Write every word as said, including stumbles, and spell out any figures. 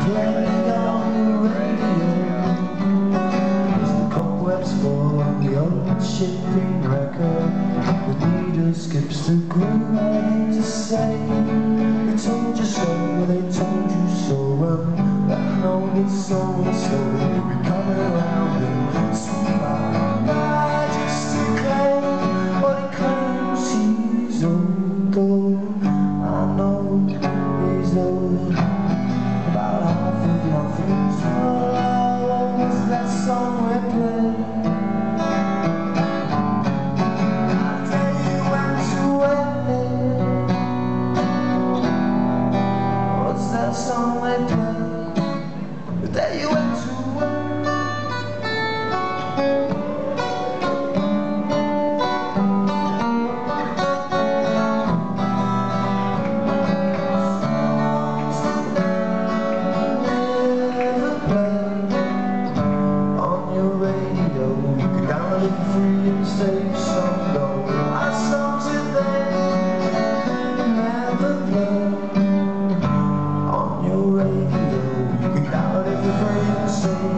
played on the radio is the cobwebs fall on the old shipping record. The needle skips the groove. I hate to say they told you so, they told you so. Well, I know that so and so will be coming around and sweet by majesty claim what he claims he's old. Though I know he's old about half of nothing's wrong. Was that song we played? I tell you when to wait. What's that song they play? I tell you when to wait. Free and save some dough. My songs in there never play on your radio. You can download it for free and save